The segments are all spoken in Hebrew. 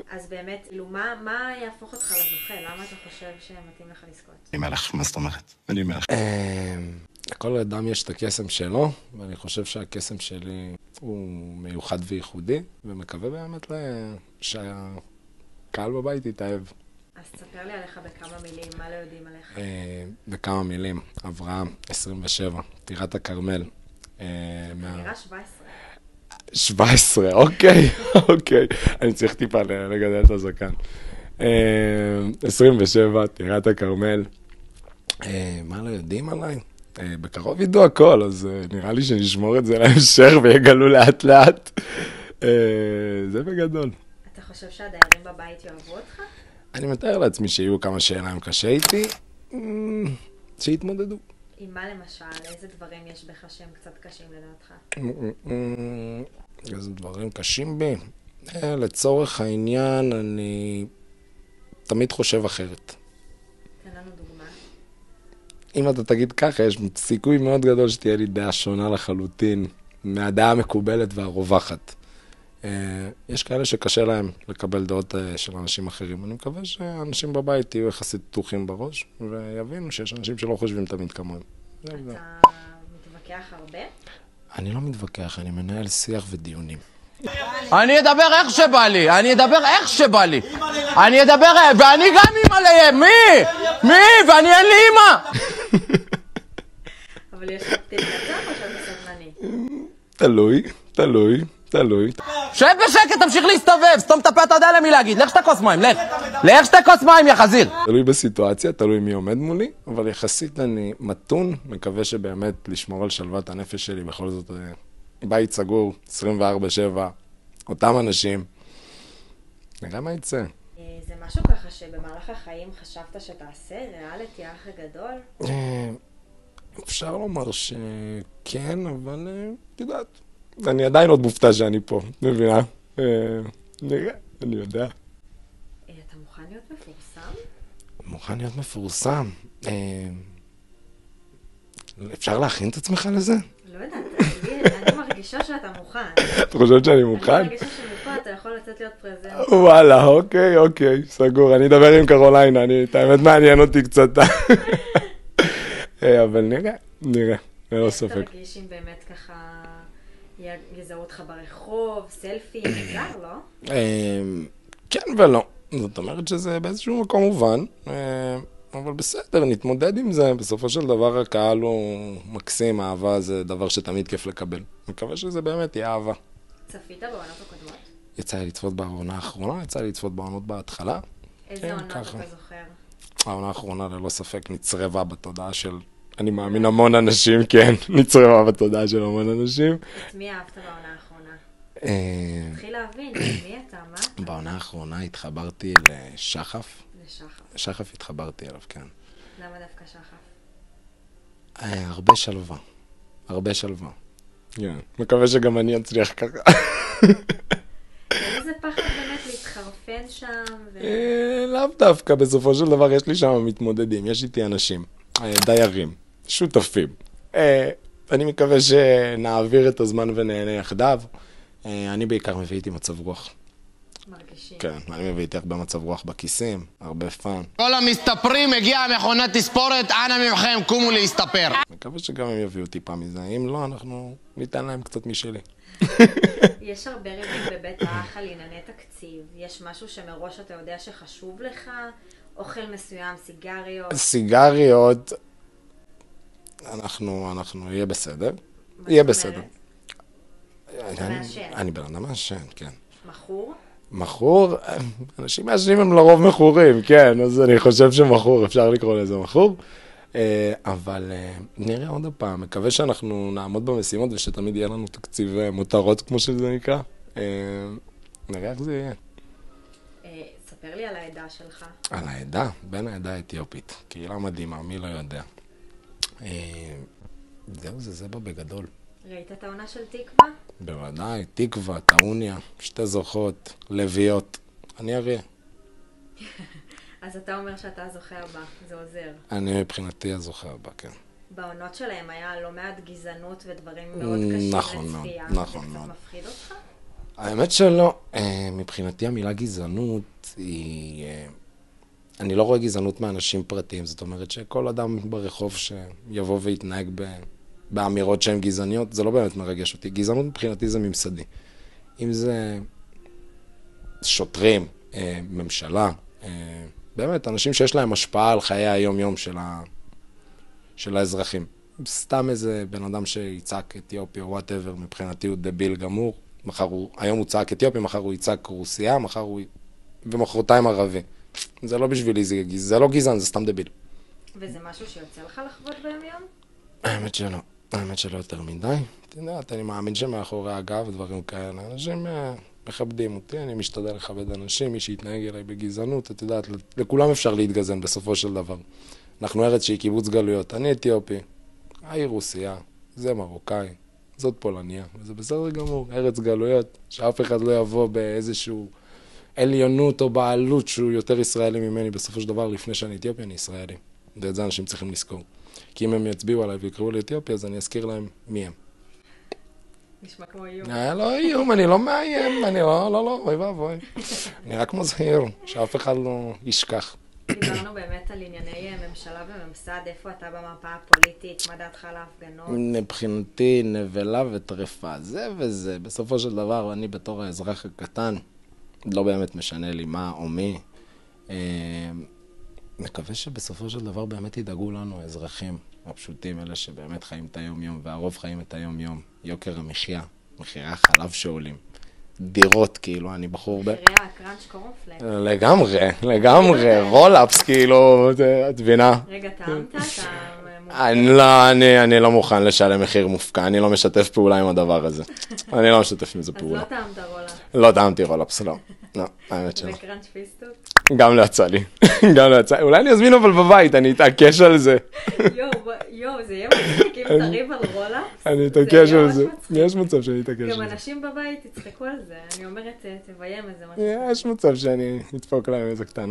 אז באמת, כאילו, מה יהפוך אותך לזוכה? למה אתה חושב שמתאים לך לזכות? אני מלך, מה זאת אומרת? אני מלך. לכל אדם יש את הקסם שלו, ואני חושב שהקסם שלי הוא מיוחד וייחודי, ומקווה באמת שהקהל בבית יתאהב. אז תספר לי עליך בכמה מילים, מה לא יודעים עליך? בכמה מילים, אברהם, 27, טירת הכרמל. נראה 17. 17, אוקיי. אני צריך טיפה לגדל את הזקן. 27, טירת הכרמל. מה לא יודעים עליי? בקרוב ידעו הכל, אז נראה לי שנשמור את זה להמשך ויגלו לאט לאט. זה בגדול. אתה חושב שהדיירים בבית יאהבו אותך? אני מתאר לעצמי שיהיו כמה שאלה הם קשה איתי, שיתמודדו. עם מה למשל? איזה דברים יש בך שהם קצת קשים לדעתך? איזה דברים קשים בי? לצורך העניין, אני תמיד חושב אחרת. תן לנו דוגמה. אם אתה תגיד ככה, יש סיכוי מאוד גדול שתהיה לי דעה שונה לחלוטין מהדעה המקובלת והרווחת. יש כאלה שקשה להם לקבל דעות של אנשים אחרים. אני מקווה שאנשים בבית יהיו יחסית פתוחים בראש, ויבינו שיש אנשים שלא חושבים תמיד כמוהם. אתה מתווכח הרבה? אני לא מתווכח, אני מנהל שיח ודיונים. אני אדבר איך שבא לי, אני אדבר, ואני גם אימא להם, מי? ואני אין לי אימא. אבל יש לך טיל קצר או שאתה סבלני? תלוי. שב בשקט, תמשיך להסתובב, סתום את הפה, אתה יודע למי להגיד, לך שתה כוס מים, לך שתה כוס מים, יא חזיר. תלוי בסיטואציה, תלוי מי עומד מולי, אבל יחסית אני מתון, מקווה שבאמת לשמור על שלוות הנפש שלי, בכל זאת בית סגור, 24/7, אותם אנשים, נראה מה יצא. זה משהו ככה שבמהלך החיים חשבת שתעשה ריאליטי האח הגדול? אפשר לומר שכן, אבל את יודעת, אני עדיין עוד מופתע שאני פה, מבינה? נראה, אני יודע. אתה מוכן להיות מפורסם? מוכן להיות מפורסם? אפשר להכין את עצמך לזה? לא יודעת, אני מרגישה שאתה מוכן. את חושבת שאני מוכן? אני מרגישה שמוכן, אתה יכול לצאת להיות פרזנט. וואלה, אוקיי, סגור. אני אדבר עם קרוליינה, את האמת מעניין אותי קצת. אבל נראה, ללא ספק. אתה מרגיש אם באמת ככה יזהו אותך ברחוב, סלפי, מוזר, לא? כן ולא. זאת אומרת שזה באיזשהו מקום מובן, אבל בסדר, נתמודד עם זה. בסופו של דבר הקהל הוא מקסים, אהבה זה דבר שתמיד כיף לקבל. אני מקווה שזה באמת יהיה אהבה. צפית בעונות הקודמות? יצא לי לצפות בעונה האחרונה, יצא לי לצפות בעונות בהתחלה. איזה עונות אתה זוכר? העונה האחרונה ללא ספק נצרבה בתודעה של, אני מאמין המון אנשים, כן, נצרבה בתודעה של המון אנשים. את מי אהבת בעונה האחרונה? תתחיל להבין, מי אתה, מה אתה? בעונה האחרונה התחברתי לשחף. שחף התחברתי אליו, כן. למה דווקא שחף? הרבה שלווה. כן, מקווה שגם אני אצליח ככה. איזה פחד באמת להתחרפן שם? לאו דווקא, בסופו של דבר יש לי שם מתמודדים, יש איתי אנשים, דיירים, שותפים. אני מקווה שנעביר את הזמן ונהנה יחדיו. אני בעיקר מביא איתי מצב רוח. מרגישים. כן, אני מביא איתי הרבה מצב רוח בכיסים, הרבה פאן. כל המסתפרים, הגיעה מכונת תספורת, אנא מכם, קומו להסתפר. מקווה שגם הם יביאו טיפה מזה, אם לא, אנחנו ניתן להם קצת משלי. יש הרבה ריבים בבית האח על ענייני תקציב. יש משהו שמראש אתה יודע שחשוב לך? אוכל מסוים, סיגריות, אנחנו יהיה בסדר. יהיה בסדר. אני בן אדם מעשן, כן. מכור? אנשים מעשנים הם לרוב מכורים, כן, אז אני חושב שמכור, אפשר לקרוא לזה מכור. אבל נראה עוד הפעם, מקווה שאנחנו נעמוד במשימות ושתמיד יהיה לנו תקציב מותרות, כמו שזה נקרא. נראה איך זה יהיה. ספר לי על העדה שלך. על העדה? בין העדה האתיופית. קהילה מדהימה, מי לא יודע. זה בא בגדול. ראית את העונה של תקווה? בוודאי, תקווה, טעוניה, שתי זוכות, לוויות. אני אריה. אז אתה אומר שאתה הזוכה הבא, זה עוזר. אני מבחינתי הזוכה הבא, כן. בעונות שלהם היה לא מעט גזענות ודברים מאוד קשים לצפייה. נכון מאוד. זה קצת מפחיד אותך? האמת שלא. מבחינתי המילה גזענות היא... אני לא רואה גזענות מאנשים פרטיים, זאת אומרת שכל אדם ברחוב שיבוא ויתנהג באמירות שהן גזעניות, זה לא באמת מרגש אותי. גזענות מבחינתי זה ממסדי. אם זה שוטרים, ממשלה, באמת, אנשים שיש להם השפעה על חיי היום-יום של האזרחים. סתם איזה בן אדם שיצעק אתיופי או whatever, מבחינתי הוא דביל גמור. היום הוא צעק אתיופי, מחר הוא יצעק רוסיה, ומחרתיים ערבי. זה לא בשבילי, זה לא גזען, זה סתם דביל. וזה משהו שיוצא לך לחוות ביום-יום? האמת שלא. האמת שלא יותר מדי. אתה יודע, אני מאמין שמאחורי הגב, דברים כאלה. אנשים מכבדים אותי, אני משתדל לכבד אנשים, מי שיתנהג אליי בגזענות, אתה יודע, לכולם אפשר להתגזן בסופו של דבר. אנחנו ארץ שהיא קיבוץ גלויות. אני אתיופי, היא רוסיה, זה מרוקאי, זאת פולניה, וזה בסדר גמור, ארץ גלויות, שאף אחד לא יבוא באיזשהו עליונות או בעלות שהוא יותר ישראלי ממני בסופו של דבר, לפני שאני אתיופי, אני ישראלי. ואת זה אנשים צריכים לזכור. כי אם הם יצביעו עליי ויקראו לי אתיופי, אז אני אזכיר להם מי הם. נשמע כמו איום. לא איום, אני לא מאיים, אני לא, אוי ואבוי. אני רק מזהיר, שאף אחד לא ישכח. דיברנו באמת על ענייני ממשלה וממסד, איפה אתה במפה הפוליטית, מה דעתך על ההפגנות? מבחינתי נבלה וטרפה, זה וזה. בסופו של דבר, אני בתור האזרח הקטן, לא באמת משנה לי מה או מי. מקווה שבסופו של דבר באמת ידאגו לנו, האזרחים הפשוטים, אלה שבאמת חיים את היום-יום, והרוב חיים את היום-יום. יוקר המחיה, מחירי החלב שעולים. דירות, כאילו, אני בחור מחירי הקראנץ' קורנפלקס. לגמרי, רולאפס, כאילו, את מבינה? רגע, טעמת? אני לא מוכן לשלם מחיר מופקע, אני לא משתף פעולה עם הדבר הזה. אני לא משתף עם זה פעולה. אז לא טעמת רולאפס? לא טעמתי רולאפס, לא. לא, האמת שלא. וקראנץ' פיסטוק? גם לא יצא לי. גם לא יצא לי. אולי אני אזמין אבל בבית, אני אתעקש על זה. יואו, זה יהיה מצחיק אם תריב על רולאפס. אני אתעקש על זה. יש מצב שאני אתעקש על זה. גם אנשים בבית יצחקו על זה. אני אומרת, תביים איזה משהו. יש מצב שאני אדפוק להם איזה קטנה.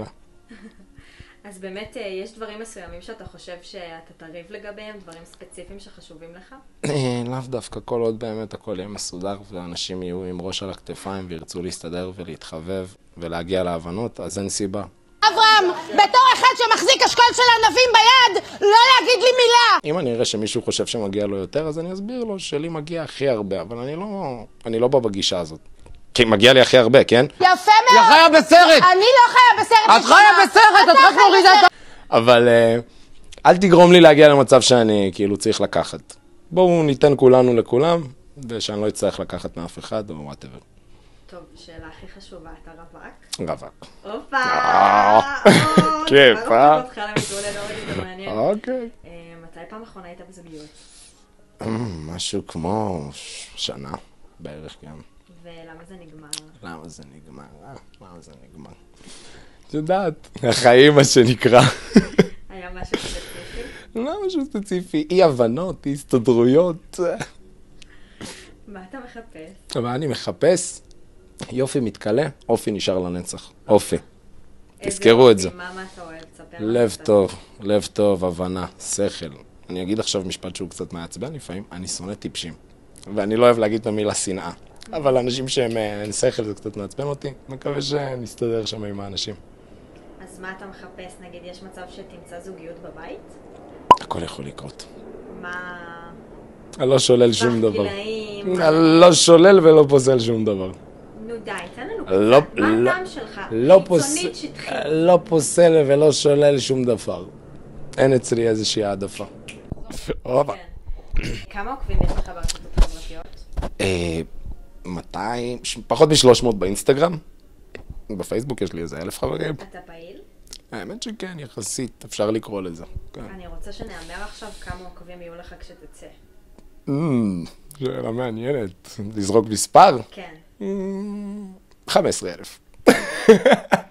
אז באמת, יש דברים מסוימים שאתה חושב שאתה תריב לגביהם, דברים ספציפיים שחשובים לך? לאו דווקא, כל עוד באמת הכל יהיה מסודר, ואנשים יהיו עם ראש על הכתפיים וירצו להסתדר ולהתחבב ולהגיע להבנות, אז אין סיבה. אברהם, בתור אחד שמחזיק אשכול של ענבים ביד, לא להגיד לי מילה! אם אני אראה שמישהו חושב שמגיע לו יותר, אז אני אסביר לו שלי מגיע הכי הרבה, אבל אני לא בא בגישה הזאת. כי מגיע לי הכי הרבה, כן? יפה מאוד! היא חיה בסרט! אני לא חיה בסרט! את חיה בסרט! את רק מורידה את... אבל אל תגרום לי להגיע למצב שאני כאילו צריך לקחת. בואו ניתן כולנו לכולם, ושאני לא אצטרך לקחת מאף אחד או whatever. טוב, שאלה הכי חשובה, אתה רווק? רווק. הופה! כיף, אותך למתגולד, זה מעניין. אוקיי. מתי פעם אחרונה היית בזוגיות? משהו כמו שנה בערך גם. ולמה זה נגמר? למה זה נגמר? את יודעת, החיים מה שנקרא. היה משהו ספציפי? לא משהו ספציפי, אי הבנות, אי הסתדרויות. מה אתה מחפש? אבל אני מחפש, יופי מתקלה, אופי נשאר לנצח. אופי. תזכרו את זה. מה אתה אוהב? תספר לב טוב, לב טוב, הבנה, שכל. אני אגיד עכשיו משפט שהוא קצת מעצבן לפעמים, אני שונא טיפשים. ואני לא אוהב להגיד את המילה שנאה. אבל אנשים שהם אין שכל זה קצת מעצבן אותי. מקווה שנסתדר שם עם האנשים. אז מה אתה מחפש? נגיד, יש מצב שתמצא זוגיות בבית? הכל יכול לקרות. מה... אני לא שולל שום דבר. גילאים? אני לא שולל ולא פוסל שום דבר. נו די, תן לנו לא- קצת. מה הטעם שלך? לא חיצונית שטחית. לא פוסל ולא שולל שום דבר. אין אצלי איזושהי העדפה. כן. כמה עוקבים יש לך ברשתות החברתיות? 200, פחות מ-300 באינסטגרם. בפייסבוק יש לי איזה 1,000 חברים. אתה פעיל? האמת שכן, יחסית, אפשר לקרוא לזה. אני רוצה שנאמר עכשיו כמה עוקבים יהיו לך כשתצא. שאלה מעניינת. לזרוק מספר? כן. 15,000.